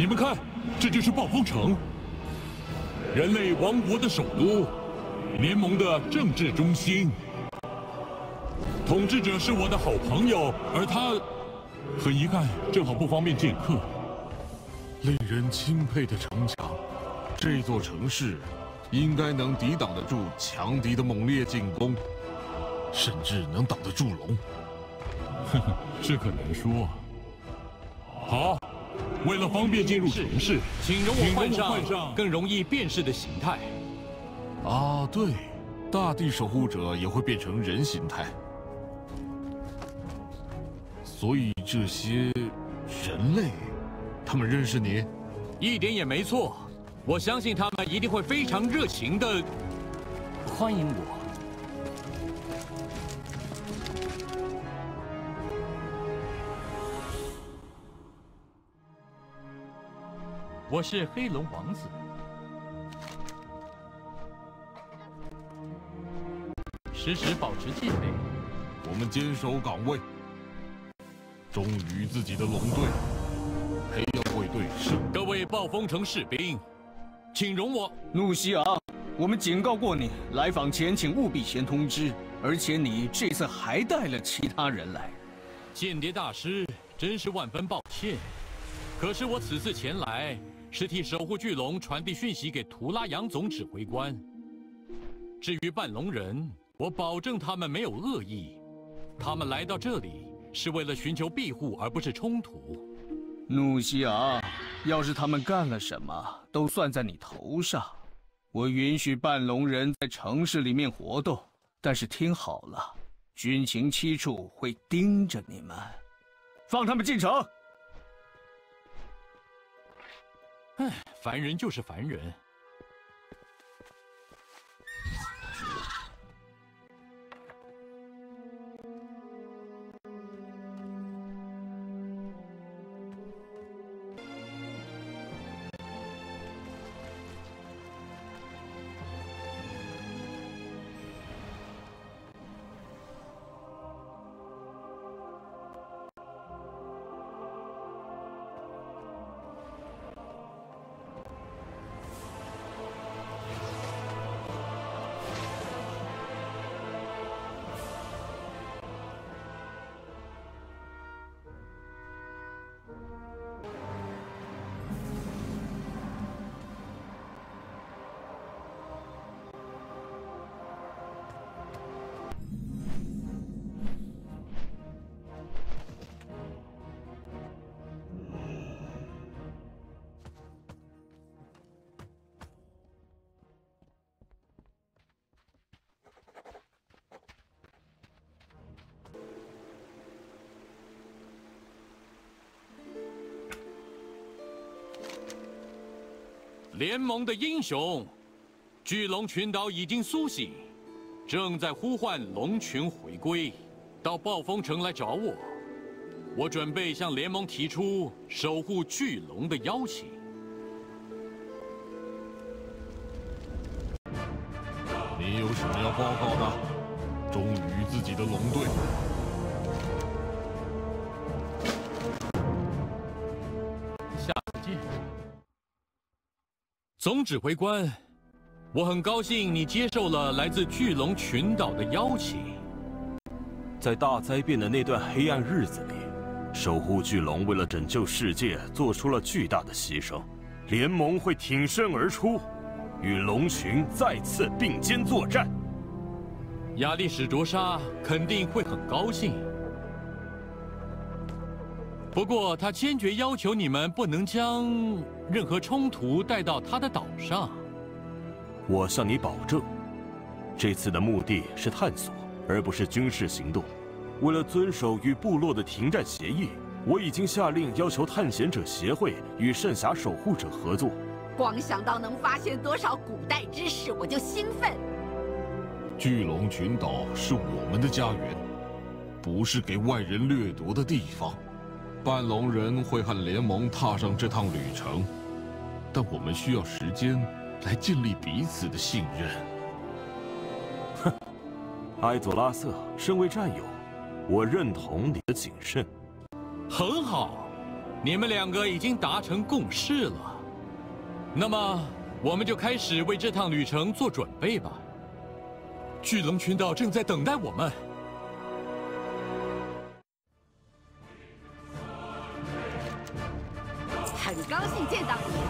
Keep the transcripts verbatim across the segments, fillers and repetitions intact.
你们看，这就是暴风城，人类王国的首都，联盟的政治中心。统治者是我的好朋友，而他很遗憾，正好不方便见客。 令人钦佩的城墙，这座城市应该能抵挡得住强敌的猛烈进攻，甚至能挡得住龙。 呵呵，这可难说。好。 为了方便进入城市， 请容我换上更容易辨识的形态。 啊，对，大地守护者也会变成人形态，所以这些人类，他们认识你？ 一点也没错，我相信他们一定会非常热情的欢迎我。 我是黑龙王子，时时保持戒备。 我们坚守岗位，忠于自己的龙队，培养卫队胜。 各位暴风城士兵，请容我。 努西昂，我们警告过你，来访前请务必先通知，而且你这次还带了其他人来。 间谍大师，真是万分抱歉。可是我此次前来。 是替守护巨龙传递讯息给图拉扬总指挥官。至于半龙人，我保证他们没有恶意，他们来到这里是为了寻求庇护，而不是冲突。 努西昂，要是他们干了什么，都算在你头上。我允许半龙人在城市里面活动，但是听好了，军情七处会盯着你们，放他们进城。 唉，凡人就是凡人。联盟的英雄，巨龙群岛已经苏醒，正在呼唤龙群回归，到暴风城来找我。我准备向联盟提出守护巨龙的邀请。 你有什么要报告的？忠于自己的龙队。 总指挥官，我很高兴你接受了来自巨龙群岛的邀请。 在大灾变的那段黑暗日子里，守护巨龙为了拯救世界做出了巨大的牺牲，联盟会挺身而出，与龙群再次并肩作战。 亚历史卓莎肯定会很高兴。 不过，他坚决要求你们不能将任何冲突带到他的岛上。 我向你保证，这次的目的是探索，而不是军事行动。为了遵守与部落的停战协议，我已经下令要求探险者协会与圣峡守护者合作。 光想到能发现多少古代知识，我就兴奋。 巨龙群岛是我们的家园，不是给外人掠夺的地方。 半龙人会和联盟踏上这趟旅程，但我们需要时间来建立彼此的信任。 哼，埃佐拉瑟，身为战友，我认同你的谨慎。 很好， 你们两个已经达成共识了，那么我们就开始为这趟旅程做准备吧。巨龙群岛正在等待我们。 很高兴见到你。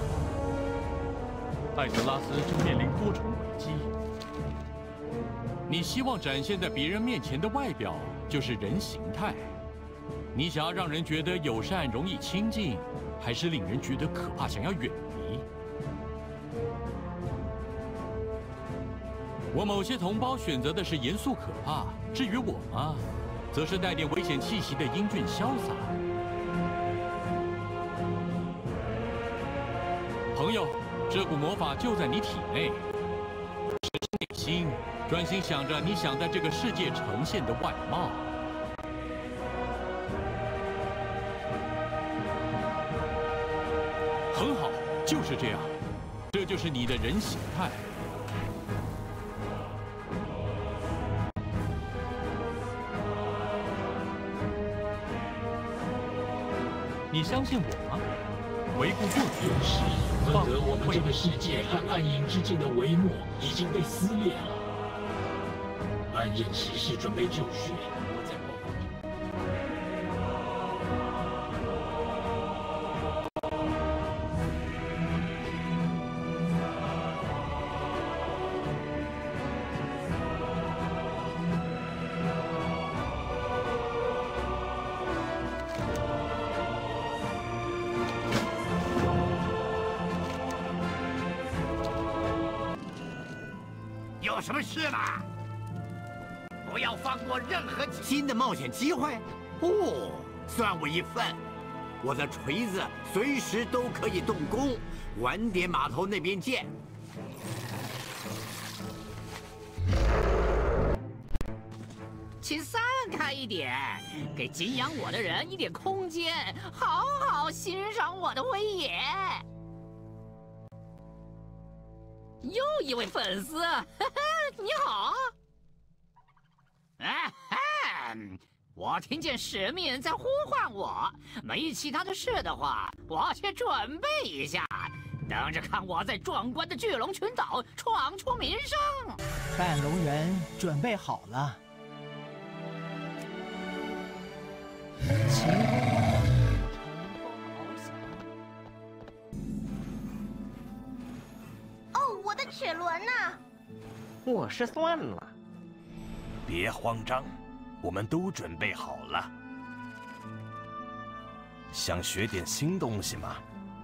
艾泽拉斯正面临多重危机。你希望展现在别人面前的外表就是人形态。你想要让人觉得友善、容易亲近，还是令人觉得可怕、想要远离？我某些同胞选择的是严肃可怕，至于我嘛，则是带点危险气息的英俊潇洒。朋友，这股魔法就在你体内。实质内心，专心想着你想在这个世界呈现的外貌。很好，就是这样，这就是你的人形态。你相信我吗？回顾过去时， 恨得我们这个世界和暗影之间的帷幕已经被撕裂了。暗刃骑士准备就绪，我在报告。 有什么事吗？不要放过任何新的冒险机会。哦，算我一份。我的锤子随时都可以动工。晚点码头那边见。 请散开一点，给敬仰我的人一点空间，好好欣赏我的威严。又一位粉丝，呵呵，你好。啊哈！我听见使命在呼唤我，没其他的事的话，我去准备一下，等着看我在壮观的巨龙群岛闯出名声。 半龙人准备好了。晴空哦，我的齿轮呢？ 我是算了。 别慌张，我们都准备好了。想学点新东西吗？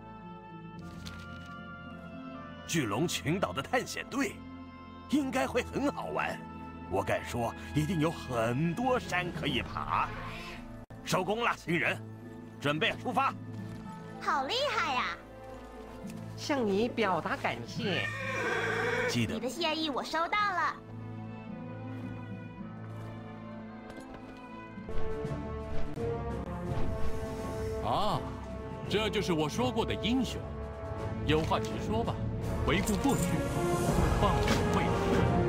巨龙群岛的探险队，应该会很好玩。我敢说，一定有很多山可以爬。收工了，新人，准备出发。 好厉害呀！ 向你表达感谢。 记得你的谢意我收到了。 啊，这就是我说过的英雄。有话直说吧，回顾过去，放手未来。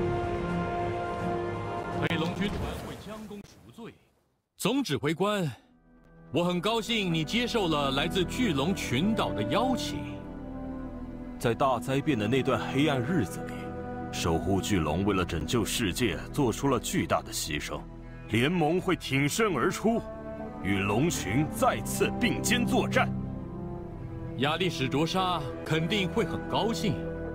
黑龙军团会将功赎罪。总指挥官，我很高兴你接受了来自巨龙群岛的邀请。 在大灾变的那段黑暗日子里，守护巨龙为了拯救世界做出了巨大的牺牲，联盟会挺身而出，与龙群再次并肩作战。 亚历史卓莎肯定会很高兴，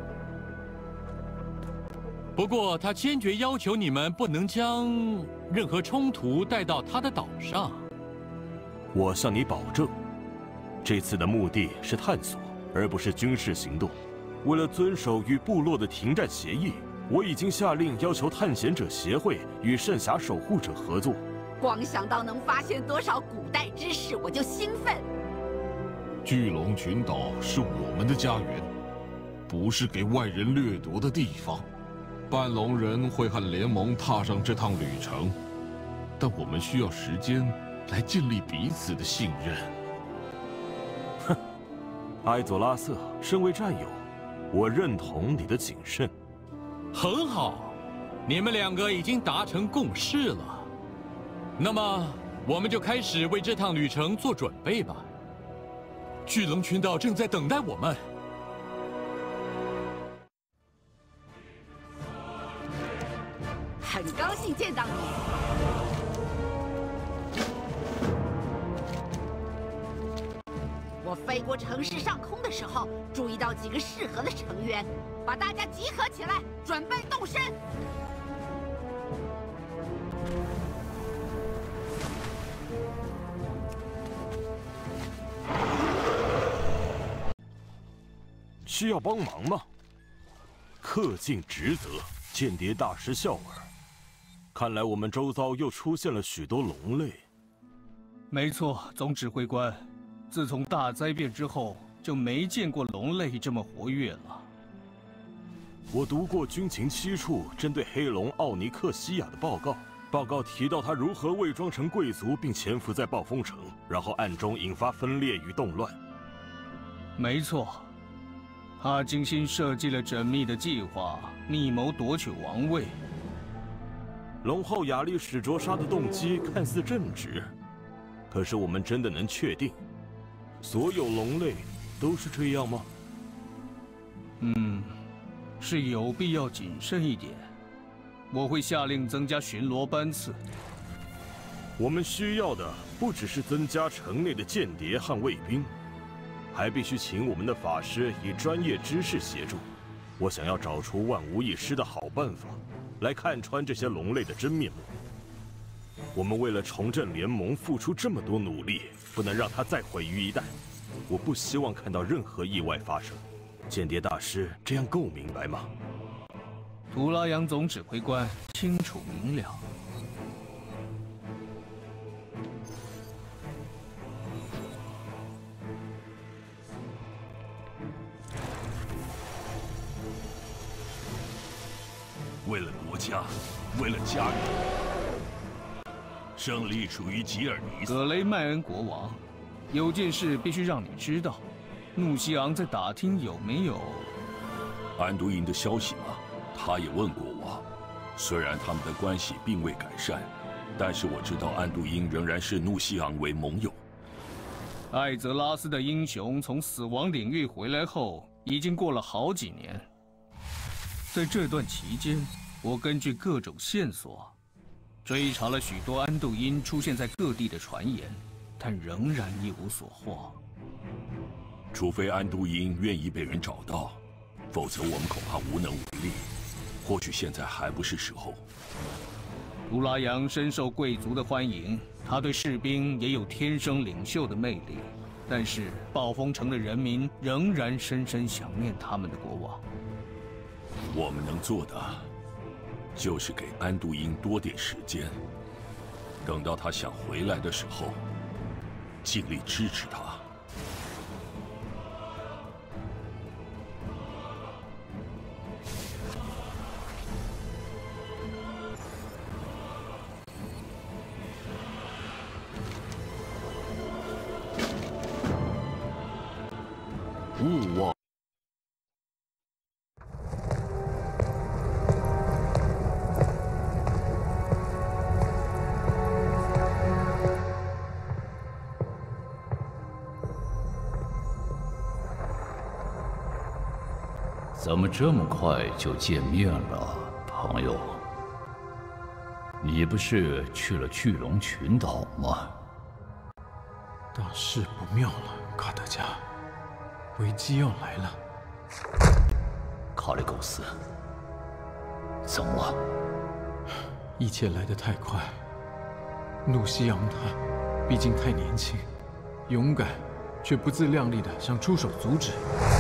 不过他坚决要求你们不能将任何冲突带到他的岛上。 我向你保证，这次的目的是探索，而不是军事行动。为了遵守与部落的停战协议，我已经下令要求探险者协会与圣峡守护者合作。 光想到能发现多少古代知识，我就兴奋。 巨龙群岛是我们的家园，不是给外人掠夺的地方。半龙人会和联盟踏上这趟旅程，但我们需要时间来建立彼此的信任。 哼，埃佐拉瑟，身为战友，我认同你的谨慎。 很好，你们两个已经达成共识了。那么，我们就开始为这趟旅程做准备吧。 巨龙群岛正在等待我们。 很高兴见到你。我飞过城市上空的时候，注意到几个适合的成员，把大家集合起来，准备动身。 需要帮忙吗？恪尽职责，间谍大师笑尔。看来我们周遭又出现了许多龙类。 没错，总指挥官。自从大灾变之后，就没见过龙类这么活跃了。 我读过军情七处针对黑龙奥尼克西亚的报告，报告提到他如何伪装成贵族并潜伏在暴风城，然后暗中引发分裂与动乱。 没错。他精心设计了缜密的计划，密谋夺取王位。 龙后亚历史卓莎的动机看似正直，可是我们真的能确定，所有龙类都是这样吗？ 嗯，是有必要谨慎一点。我会下令增加巡逻班次。 我们需要的不只是增加城内的间谍和卫兵。还必须请我们的法师以专业知识协助。我想要找出万无一失的好办法，来看穿这些龙类的真面目。我们为了重振联盟付出这么多努力，不能让它再毁于一旦。我不希望看到任何意外发生。间谍大师这样够明白吗？ 图拉扬总指挥官清楚明了。 为了国家，为了家人，胜利属于吉尔尼斯。 葛雷迈恩国王，有件事必须让你知道：怒西昂在打听有没有安都因的消息吗？他也问过我。虽然他们的关系并未改善，但是我知道安都因仍然视怒西昂为盟友。 艾泽拉斯的英雄从死亡领域回来后，已经过了好几年。在这段期间，我根据各种线索，追查了许多安度因出现在各地的传言，但仍然一无所获。 除非安都因愿意被人找到，否则我们恐怕无能为力。或许现在还不是时候。 图拉扬深受贵族的欢迎，他对士兵也有天生领袖的魅力，但是暴风城的人民仍然深深想念他们的国王。 我们能做的，就是给安都因多点时间，等到他想回来的时候，尽力支持他。勿忘。 怎么这么快就见面了，朋友？你不是去了巨龙群岛吗？ 大事不妙了，卡德加，危机要来了。 卡里苟斯，怎么了？ 一切来得太快。怒西昂他，毕竟太年轻，勇敢，却不自量力的想出手阻止。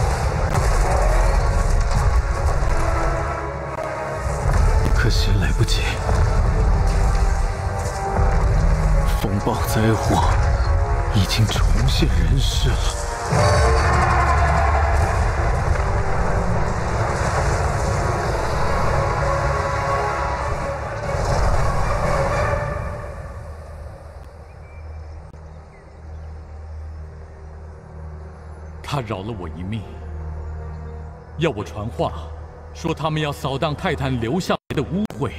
可惜来不及，风暴灾祸已经重现人世了。 他饶了我一命，要我传话，说他们要扫荡泰坦留下来的污秽。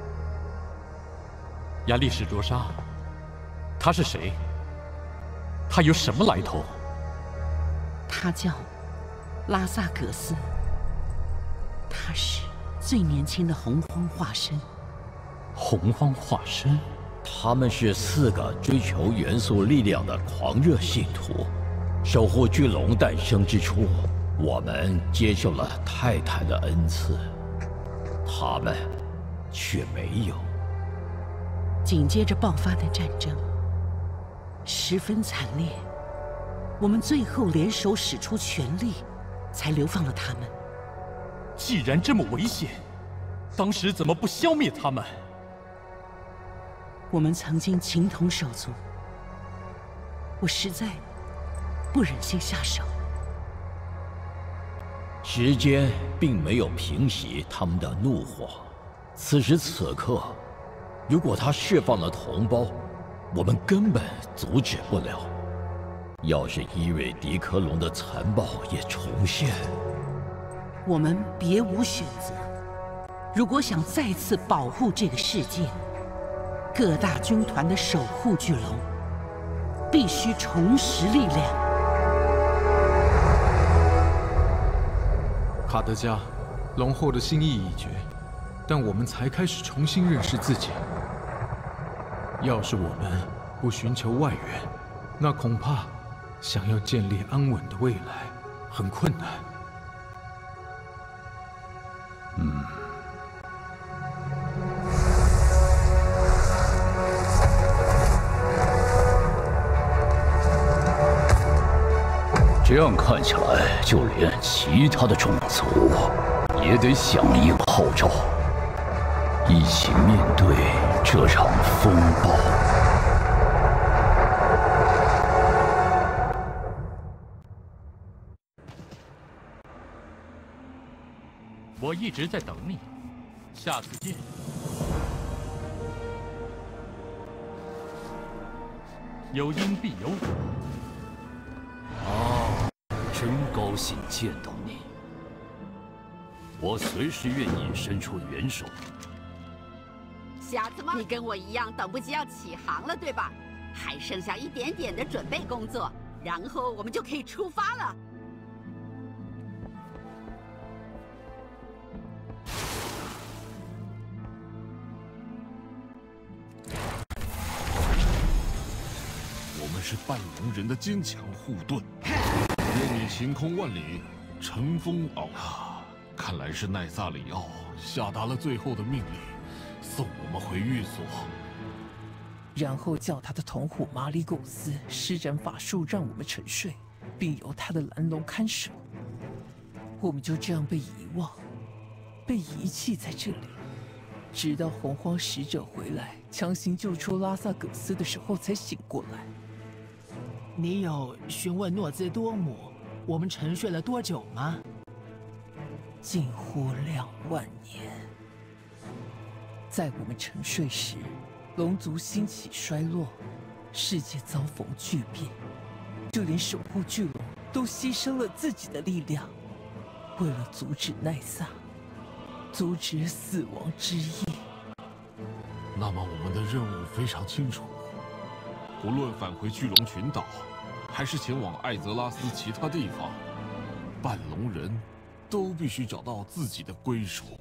亚历史卓莎，他是谁？ 他有什么来头？ 他叫拉萨格斯，他是最年轻的洪荒化身。 洪荒化身？他们是四个追求元素力量的狂热信徒。守护巨龙诞生之初，我们接受了泰坦的恩赐，他们却没有。 紧接着爆发的战争十分惨烈，我们最后联手使出全力，才流放了他们。 既然这么危险，当时怎么不消灭他们？ 我们曾经情同手足，我实在不忍心下手。 时间并没有平息他们的怒火。此时此刻，如果他释放了同胞，我们根本阻止不了。要是伊瑞迪科隆的残暴也重现， 我们别无选择。如果想再次保护这个世界，各大军团的守护巨龙必须重拾力量。 卡德加，龙后的心意已决，但我们才开始重新认识自己。要是我们不寻求外援，那恐怕想要建立安稳的未来很困难。 嗯。这样看起来，就连其他的种族也得响应号召，一起面对这场风暴。 我一直在等你，下次见。有因必有果。 啊，真高兴见到你！我随时愿意伸出援手。 小子们，你跟我一样，等不及要起航了，对吧？还剩下一点点的准备工作，然后我们就可以出发了。 我们是半龙人的坚强护盾，愿你晴空万里，乘风翱翔。看来是奈萨里奥下达了最后的命令，送我们回寓所， 然后叫他的同伙马里苟斯施展法术让我们沉睡，并由他的蓝龙看守。我们就这样被遗忘，被遗弃在这里，直到洪荒使者回来强行救出拉萨葛斯的时候才醒过来。 你有询问诺兹多姆我们沉睡了多久吗？ 近乎两万年。在我们沉睡时，龙族兴起衰落，世界遭逢巨变，就连守护巨龙都牺牲了自己的力量，为了阻止奈萨，阻止死亡之翼。 那么我们的任务非常清楚，不论返回巨龙群岛，还是前往艾泽拉斯其他地方，半龙人都必须找到自己的归属。